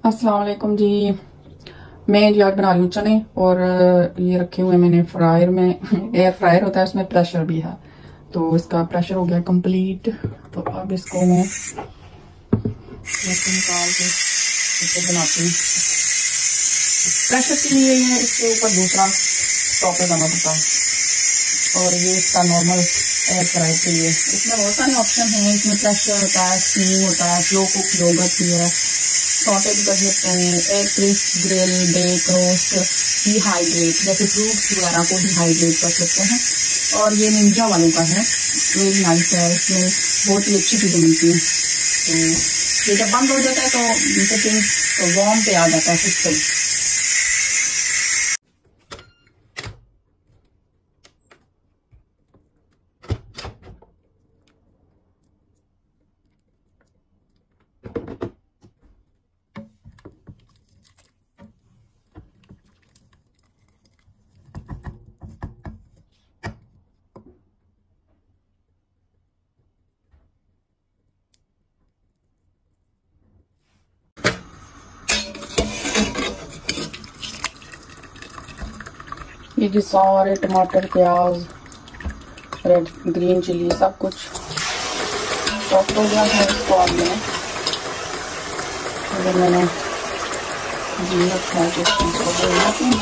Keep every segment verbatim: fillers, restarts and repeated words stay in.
अस्सलाम वालेकुम जी। मैं जी आज बना रही हूँ चने और ये रखे हुए मैंने फ्रायर में। एयर फ्रायर होता है, उसमें प्रेशर भी है, तो इसका प्रेशर हो गया कंप्लीट। तो अब इसको मैं निकाल के इसको बनाती हूँ। प्रेशर के लिए है इसके ऊपर दूसरा टॉप लगाना पड़ता है, और ये इसका नॉर्मल एयर फ्रायर के लिए। इसमें बहुत सारे ऑप्शन हैं, इसमें प्रेशर होता है, स्टीम होता है, स्लो कुक, योगर्ट वगैरह, सॉटेड कर सकते हैं, air crisp, grill, bake, roast, dehydrate, जैसे फ्रूट्स वगैरह को डिहाइड्रेट कर सकते हैं। और ये निंजा वालों का है, वेरी नाइस है, इसमें बहुत ही अच्छी चीज़ें मिलती हैं। तो ये जब बंद हो जाता है तो कुकिंग तो वार्म पे आ जाता है सिस्टम। ये जी सारे टमाटर, प्याज, रेड ग्रीन चिली सब कुछ सॉफ्ट हो गया है। इसको अब मैंने अगर मैंने जी रखा है तो इसको बोलना हूँ।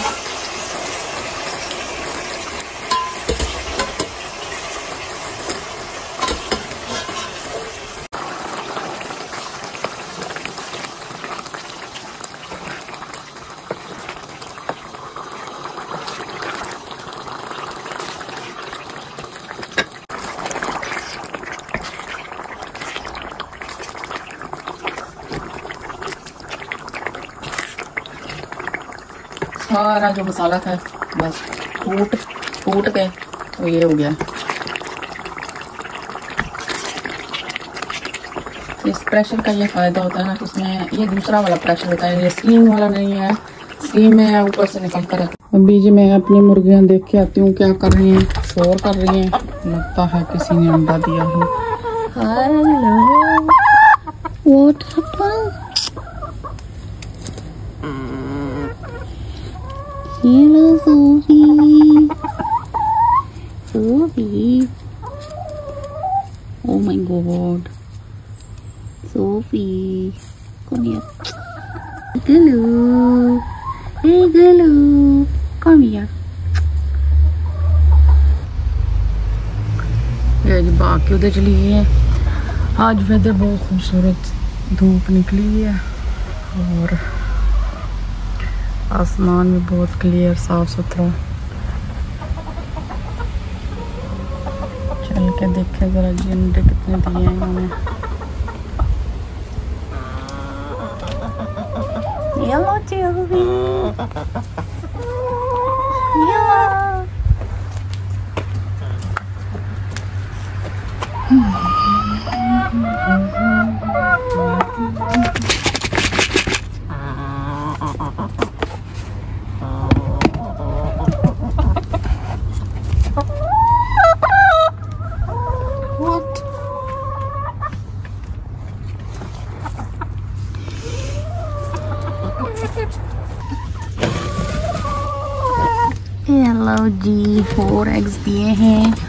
सारा जो मसाला था बस कूट कूट के तो ये हो गया। इस प्रेशर का ये फायदा होता है ना, इसमें ये दूसरा वाला प्रेशर होता है, ये स्टीम वाला नहीं है। स्टीम में ऊपर से निकल कर। अभी जी मैं अपनी मुर्गियां देख के आती हूँ क्या कर रही हैं, शोर कर रही हैं, लगता है किसी ने अंडा दिया है। Hello, what happened? Hello, Sophie. Sophie. Oh my God. Sophie. Come here. Hello. Hey, hello. Come here. ये जी बाकी उधर चली गई है। आज वेदर बहुत खूबसूरत, धूप निकली है और आसमान भी बहुत क्लियर, साफ सुथरा। चल के देखे जरा जी अंडे कितने दिए हैं इन्होंने। येलो चिल्ली, हेलो जी, फोर एग्स दिए हैं।